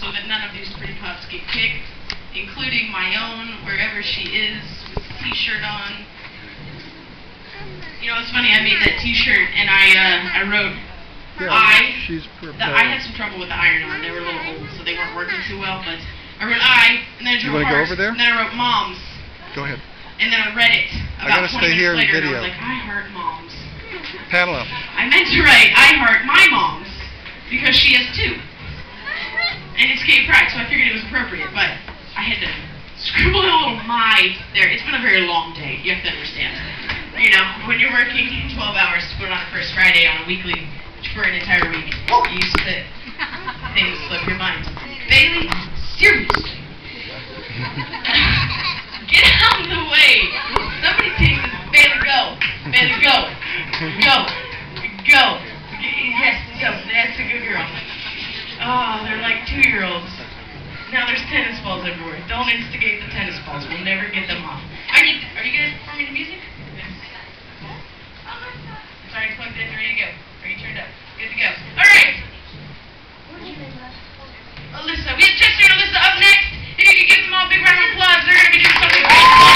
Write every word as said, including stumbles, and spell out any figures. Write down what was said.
so that none of these pretty pups get kicked, including my own, wherever she is, with the t-shirt on. You know, it's funny, I made that t-shirt and I uh, I wrote yeah, I. She's the, I had some trouble with the iron-on. They were a little old, so they weren't working too well, but I wrote I, and then I drew you a heart, go over there? and then I wrote moms. Go ahead. And then I read it about twenty stay here minutes later, in video. and I was like, I heart moms. Pamela. I meant to write, I heart my moms, because she has two. And it's gay pride, so I figured it was appropriate, but I had to scribble a little my there. It's been a very long day, you have to understand. You know, when you're working twelve hours to put it on the first Friday on a weekly for an entire week, you used to things slip your mind. Bailey, seriously. Get out of the way. Somebody take this. Bailey, go. Bailey, go. Go. Go. Yes, go. That's a good girl. Oh, they're like two-year-olds. Now there's tennis balls everywhere. Don't instigate the tennis balls. We'll never get them off. I need. Are you guys performing the music? Sorry, plugged in. Ready to go. Are you turned up? Good to go. All right. Elisa. We have Chester and Elisa up next. If you could give them all a big round of applause, they're going to be doing something great.